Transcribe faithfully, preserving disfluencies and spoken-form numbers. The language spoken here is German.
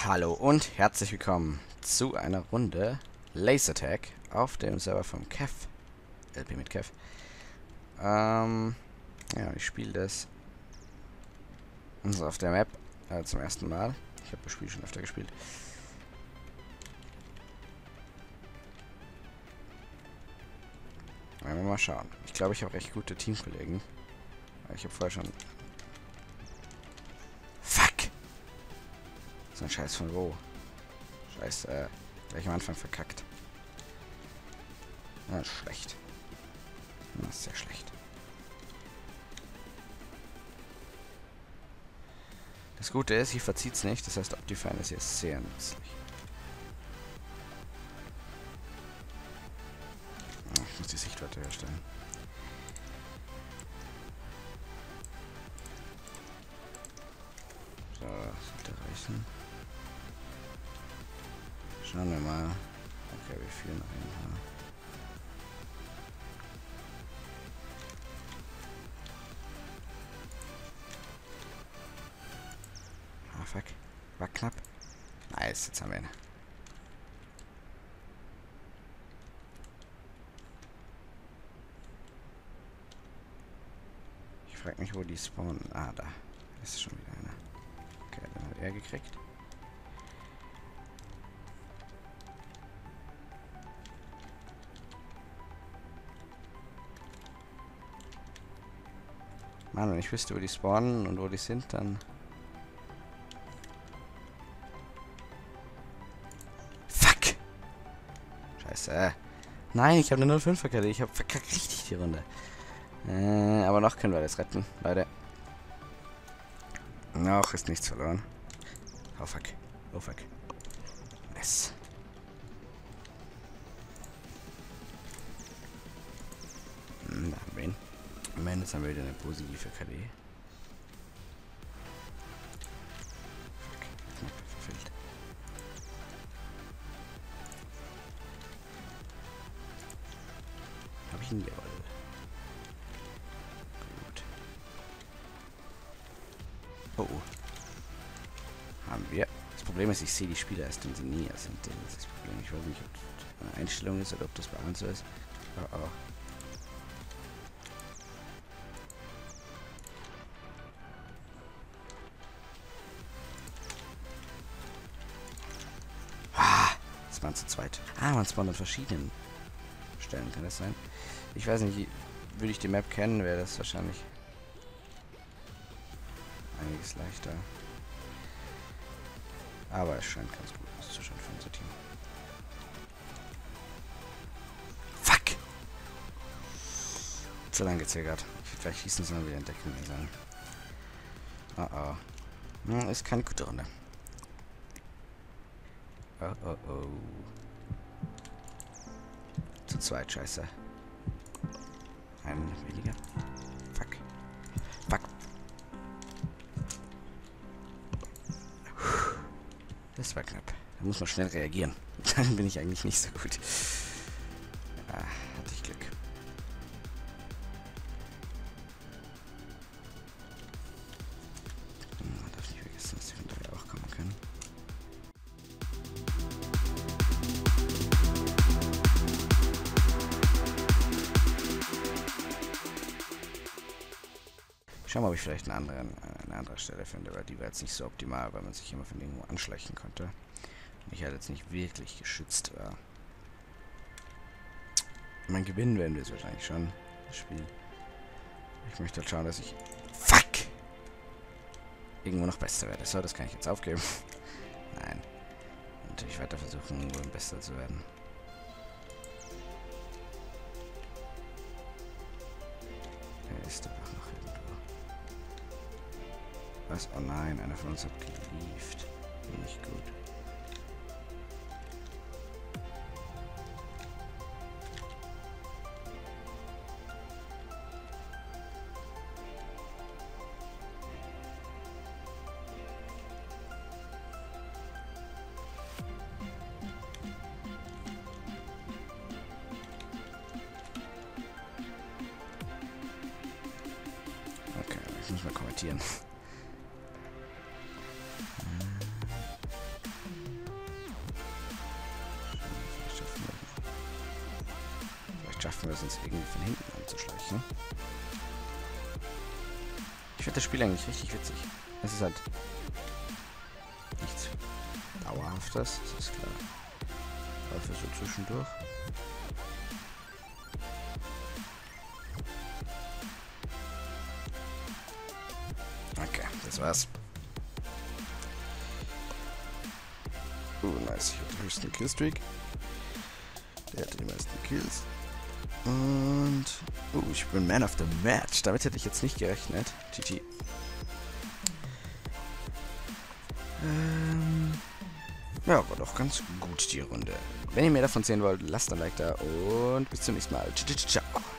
Hallo und herzlich willkommen zu einer Runde Lasertag auf dem Server vom Kev. L P mit Kev. Ähm, ja, ich spiele das also auf der Map äh, zum ersten Mal. Ich habe das Spiel schon öfter gespielt. Wollen wir mal schauen. Ich glaube, ich habe recht gute Teamkollegen. Ich habe vorher schon... Fuck! So ein Scheiß von wo? Scheiß, äh, gleich am Anfang verkackt. Ja, schlecht. Das ist sehr schlecht. Das Gute ist, hier verzieht's nicht. Das heißt, Optifine ist jetzt sehr nützlich. Ich muss die Sichtweite herstellen. So, sollte reichen. Schauen wir mal. Okay, wir führen noch ein. Ah, fuck. War knapp. Nice, jetzt haben wir ihn. Ich frage mich, wo die spawnen. Ah, da. Das ist schon wieder einer. Okay, dann hat er gekriegt. Mann, wenn ich wüsste, wo die spawnen und wo die sind, dann... Fuck! Scheiße. Nein, ich habe eine null fünfer K D. Ich habe verkackt richtig die Runde. Äh, aber noch können wir das retten, Leute. Noch ist nichts verloren. Oh fuck. Oh fuck. Yes. Hm, da haben wir ihn. Moment, jetzt haben wir wieder eine positive K D. Fuck. Knapp verfehlt. Hab ich ihn? Jawohl. Gut. Oh, oh. Haben wir. Das Problem ist, ich sehe die Spieler erst, wenn sie näher sind. Das ist das Problem. Ich weiß nicht, ob das eine Einstellung ist oder ob das bei allen so ist. Oh, oh. Das waren zu zweit. Ah, man spawnt an verschiedenen Stellen, kann das sein? Ich weiß nicht, würde ich die Map kennen, wäre das wahrscheinlich einiges leichter. Aber es scheint ganz gut auszuschauen für unser Team. Fuck! Zu lang gezögert. Ich will gleich schießen, sondern wieder entdecken sollen. Oh oh. Hm, ist keine gute Runde. Oh oh oh. Zu zweit, scheiße. Ein weniger. Fuck. Fuck. Das war knapp. Da muss man schnell reagieren. Dann bin ich eigentlich nicht so gut. Ja, hatte ich Glück. Man darf nicht vergessen, dass die von daher auch kommen können. Schauen wir mal, ob ich vielleicht einen anderen, äh, eine andere Stelle finde, weil die war jetzt nicht so optimal, weil man sich immer von irgendwo anschleichen konnte. Und ich halt jetzt nicht wirklich geschützt war. Mein Gewinnen werden wir es wahrscheinlich schon, das Spiel. Ich möchte halt schauen, dass ich... Fuck! Irgendwo noch besser werde. So, das kann ich jetzt aufgeben. Nein. Natürlich weiter versuchen, irgendwo besser zu werden. Er ist einfach noch irgendwo. Was? Oh nein, einer von uns hat gelieft. Nicht gut. Okay, ich muss mal kommentieren. schaffen wir es uns irgendwie von hinten anzuschleichen. Ich finde das Spiel eigentlich richtig witzig. Es ist halt nichts Dauerhaftes, das ist klar. Aber für so zwischendurch. Okay, das war's. Oh, nice. Ich habe den höchsten Killstreak. Der hatte die meisten Kills. Und... Oh, ich bin Man of the Match. Damit hätte ich jetzt nicht gerechnet. G G. Ähm... Ja, war doch ganz gut die Runde. Wenn ihr mehr davon sehen wollt, lasst ein Like da und bis zum nächsten Mal. Ciao.